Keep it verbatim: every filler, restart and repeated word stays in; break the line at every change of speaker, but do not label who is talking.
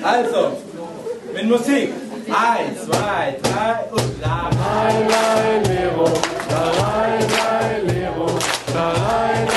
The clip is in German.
Also, mit Musik. Eins, zwei, drei und la.
Lai, lai, lero, la, lai, lai, lero, la, lai,